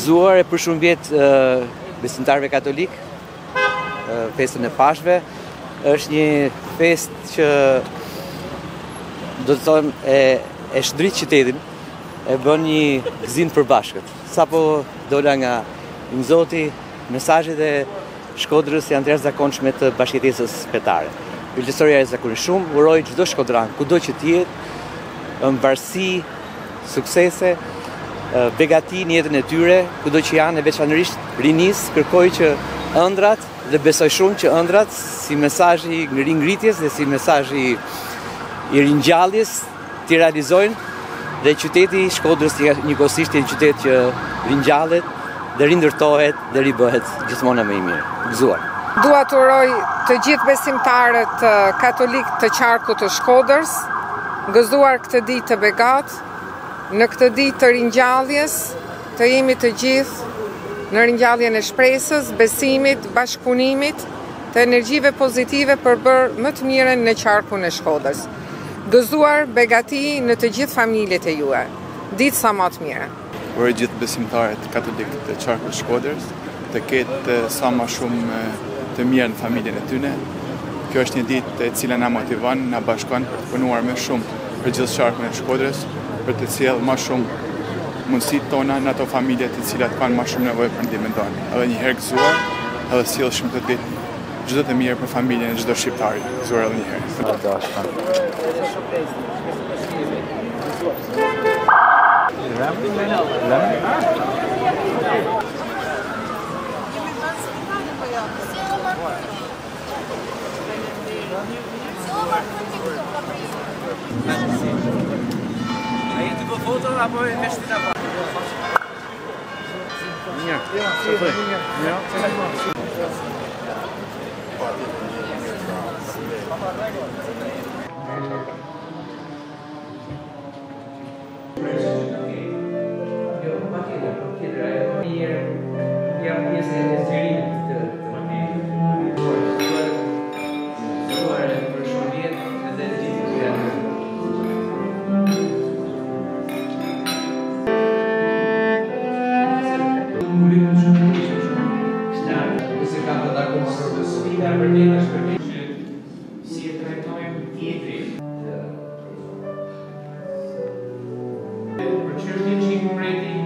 gëzuar për shumë vjet besimtarëve katolik, festën e Pashkëve. Është një festë që do të thonë e shndrit qytetin, e bën një gëzim të përbashkët. Sapo dola nga Zoti, mesazhet e Shkodrës janë të jashtëzakonshme të bashkëjetesës fetare. Yllësoria e zakonisht shumë, uroj çdo shkodran, kudo që të jetë, mbarësi, suksese, begati në jetën e tyre, kudo që janë, e veçanërisht rinis, kërkoj që ëndrat, dhe besoj shumë që ëndrat, si mesazhi i ringritjes dhe si mesazhi i ringjalljes, t'i realizojnë dhe qyteti i Shkodrës njëkohësisht një qytet që ringjallet dhe rindërtohet dhe ribëhet gjithmonë më i mirë. Gëzuar. Dua të uroj të gjithë besimtarët katolik të qarkut të Shkodrës, gëzuar këtë ditë të begatë, në këtë ditë të ringjalljes, të jemi të gjithë në ringjalljen e shpresës, besimit, bashkëpunimit, të energjive pozitive për bërë më të mirën në qarkun e Shkodrës. Gëzuar begati në të gjithë familjet e juaj. Ditë sa më të mira. Uroj gjithë besimtarët katolik të qarkut të Shkodrës të ketë sa më shumë të mirë në familjen e tyre. Kjo është një ditë e cila na motivon, na bashkon për të punuar më shumë për gjithë qarkun e Shkodrës, për të sjellë më shumë mundësitë tona në ato familje të cilat kanë më shumë nevojë për ndihmën tonë. Edhe një herë gëzuar, edhe sjellshëm të ditë çdo të mirë për familjen e çdo shqiptari. Gëzuar edhe një herë. Foto apo e meshtin apo? Si e trajtojmë tjetrin. Për çështjen që i përreti